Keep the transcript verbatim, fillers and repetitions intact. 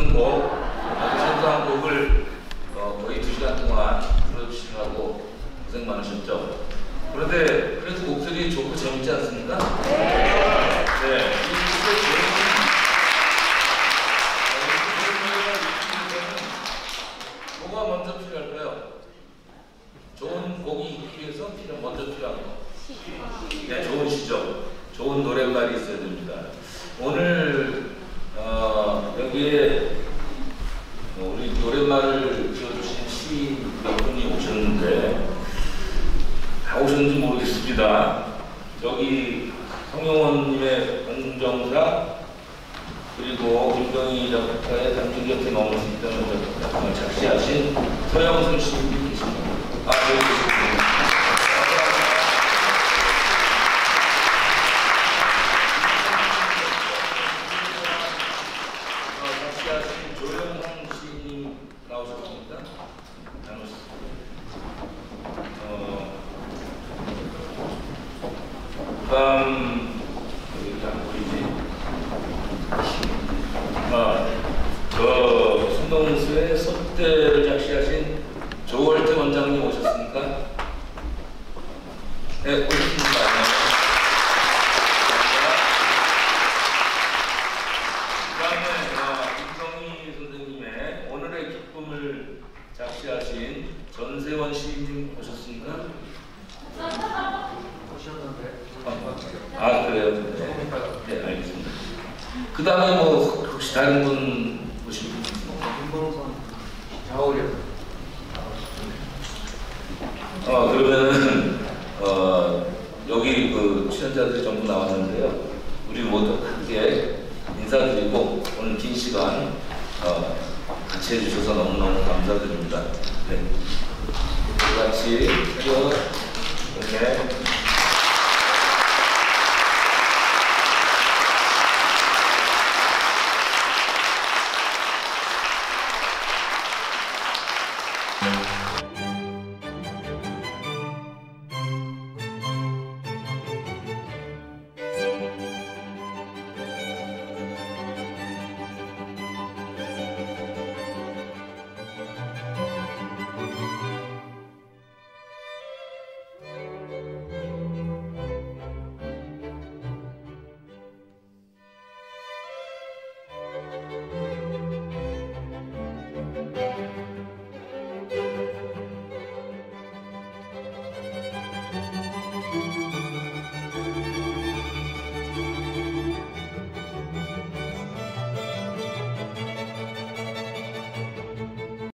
멋있는 곡, 아주 생소한 곡을 어, 거의 두 시간 동안 불러주시느라고 고생 많으셨죠. 그런데 그래도 목소리 좋고 재밌지 않습니까? 네. 네. 뭐가 먼저 필요할까요? 좋은 곡이 있기 위해서 필요 먼저 필요한 거. 네, 좋은 시죠. 좋은 노랫말이 있어야 됩니다. 오늘 어, 여기에 우리 노랫말을 지어주신 시인 몇 분이 오셨는데 다 오셨는지 모르겠습니다. 여기 성용원님의 공정사 그리고 김병희 작가의 당신 곁에 머물 수 있다는 작품을 작시하신 서영순 시인이 계십니다. 아, 여기 계십니다. 다음 여기 안 보이지? 아, 그 신동수의 속대를 작시하신 조월태 원장님 오셨습니까? 네, 오셨습니다. 그다음에 김성희 선생님의 오늘의 기쁨을 작시하신 전세원 시인님 오셨습니까? 아, 그래요? 네, 네, 알겠습니다. 그 다음에 뭐 혹시 다른 분 보시면 자오려. 어 그러면은 어 여기 그 출연자들이 전부 나왔는데요. 우리 모두 함께 인사드리고 오늘 긴 시간 어, 같이 해주셔서 너무너무 감사드립니다. 네, 같이 이렇게.